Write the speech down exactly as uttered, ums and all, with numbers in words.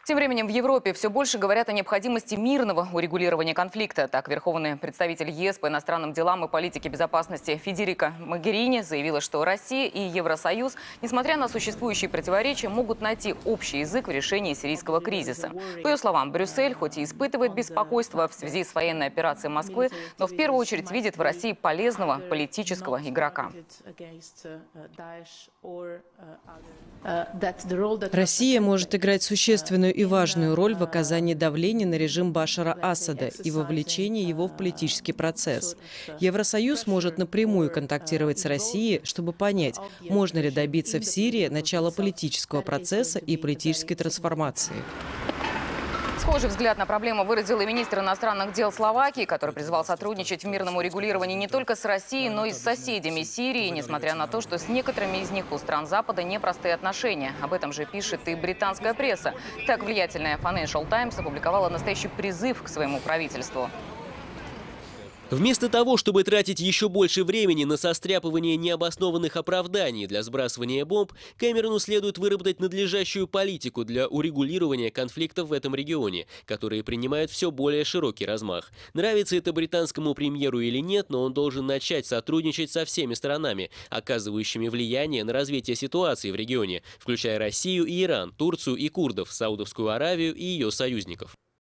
Тем временем в Европе все больше говорят о необходимости мирного урегулирования конфликта. Так, верховный представитель ЕС по иностранным делам и политике безопасности Федерика Могерини заявила, что Россия и Евросоюз, несмотря на существующие противоречия, могут найти общий язык в решении сирийского кризиса. По ее словам, Брюссель хоть и испытывает беспокойство в связи с военной операцией Москвы, но в первую очередь видит в России полезного политического игрока. Россия может играть существенную и важную роль в оказании давления на режим Башара Асада и вовлечении его в политический процесс. Евросоюз может напрямую контактировать с Россией, чтобы понять, можно ли добиться в Сирии начала политического процесса и политической трансформации. Схожий взгляд на проблему выразил и министр иностранных дел Словакии, который призвал сотрудничать в мирном урегулировании не только с Россией, но и с соседями Сирии, несмотря на то, что с некоторыми из них у стран Запада непростые отношения. Об этом же пишет и британская пресса. Так, влиятельная Financial Times опубликовала настоящий призыв к своему правительству. Вместо того, чтобы тратить еще больше времени на состряпывание необоснованных оправданий для сбрасывания бомб, Кэмерону следует выработать надлежащую политику для урегулирования конфликтов в этом регионе, которые принимают все более широкий размах. Нравится это британскому премьеру или нет, но он должен начать сотрудничать со всеми сторонами, оказывающими влияние на развитие ситуации в регионе, включая Россию и Иран, Турцию и курдов, Саудовскую Аравию и ее союзников.